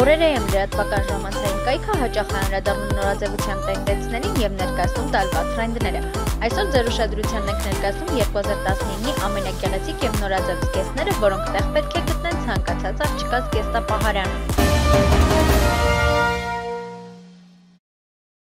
Օրերը եմ լրատվական ժամանցային կայքը հաճախ է անդրադառնում նորաձևության տենդենսներին և ներկայացնում տարվա թրենդները։ Այսօր ձեր ուշադրությանն ենք ներկայացնում 2019-ի ամենագեղեցիկ և նորաձև զգեստները, որոնք տեղ պետք է գտնեն ցանկացած աղջկա զգեստապահարանում։